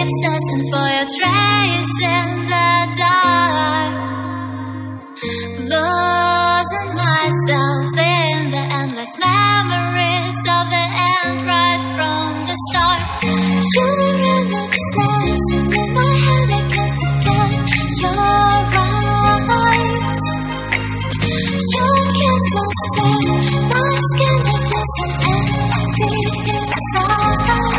kept searching for your trace in the dark, losing myself in the endless memories of the end right from the start. You're an obsession in my head, I can't forget your eyes. Your kiss was fair, my skin it feels so empty inside.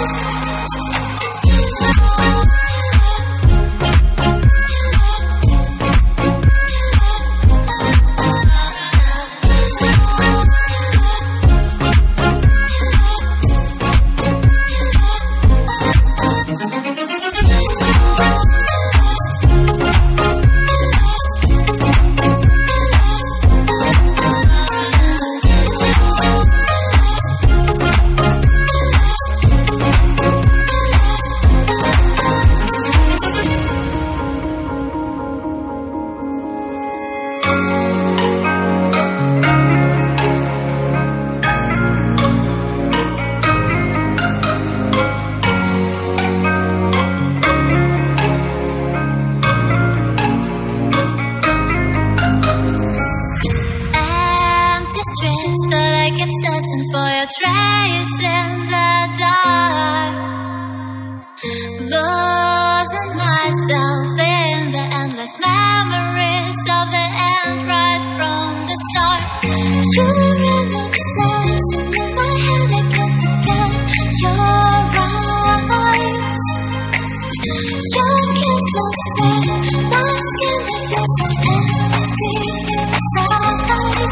But I kept searching for your trace in the dark, losing myself in the endless memories of the end right from the start. You're an obsession in my head, I can't forget your eyes. Your kiss was fair, my skin it feels so empty inside.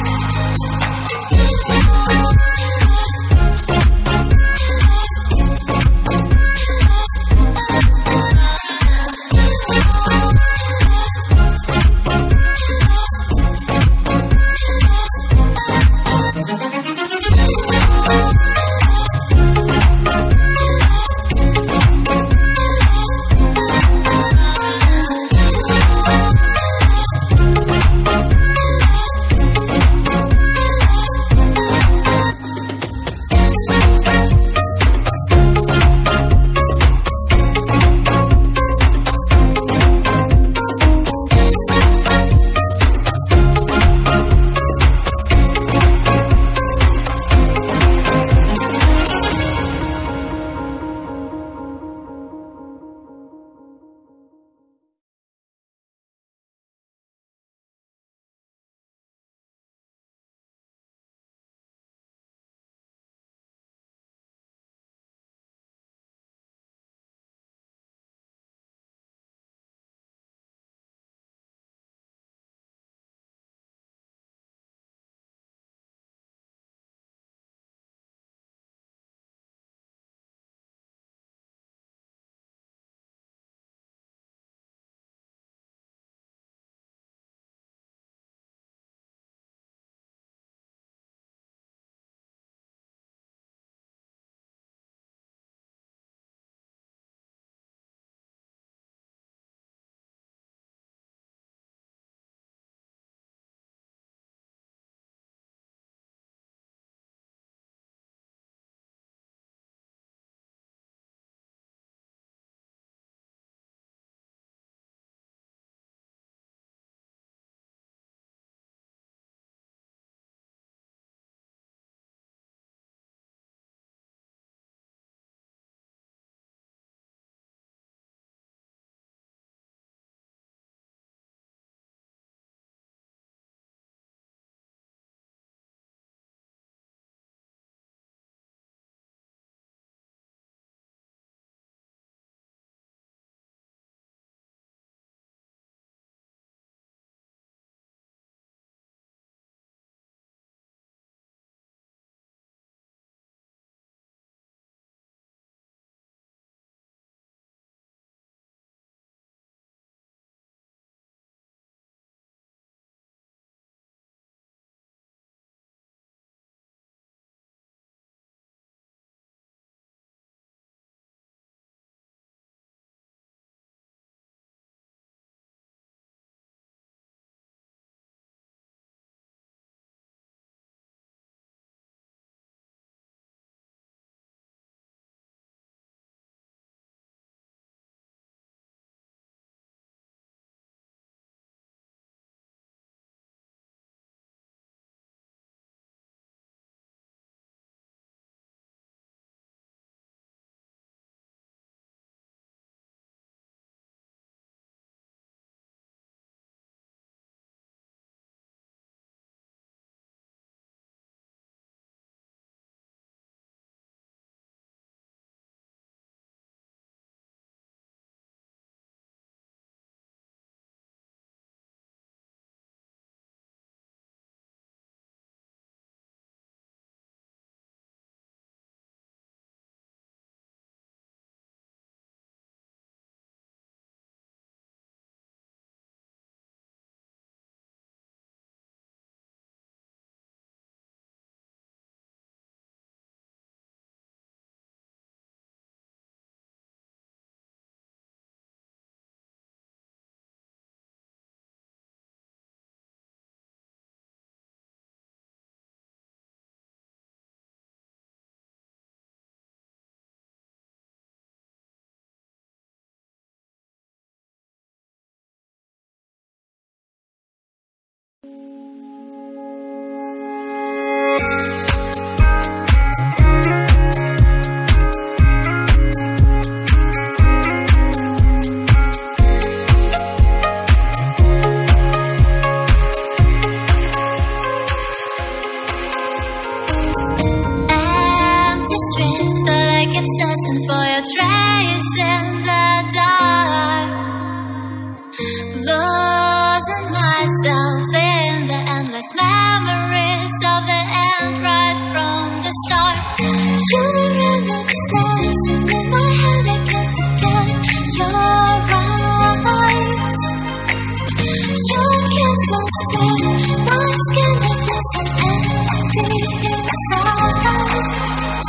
streets, but I kept searching for your trace in the dark. Losing myself in the endless memories of the end right from the start. You're an obsession in my head, I can't forget your eyes. Your kiss was fair, my skin it feels like empty inside.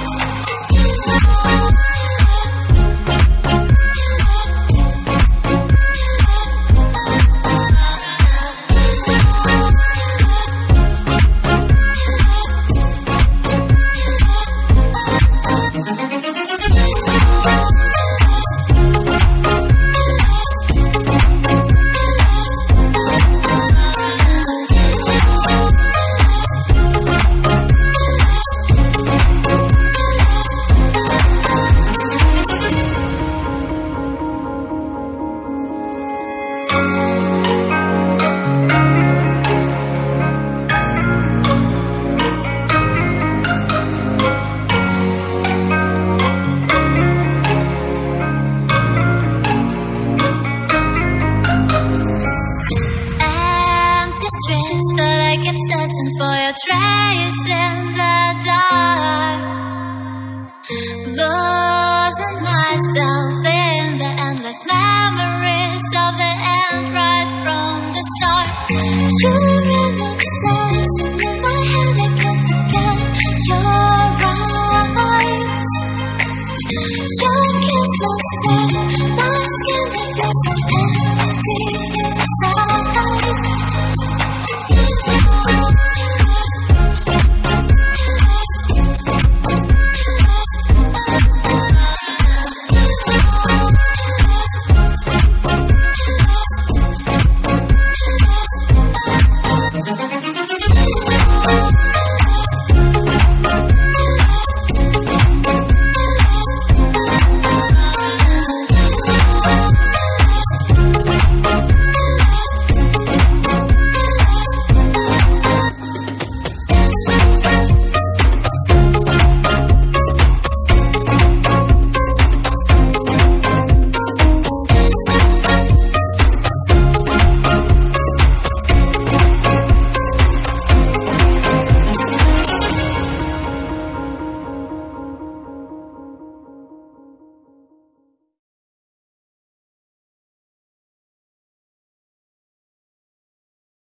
But I kept searching for your trace in the dark. Losing myself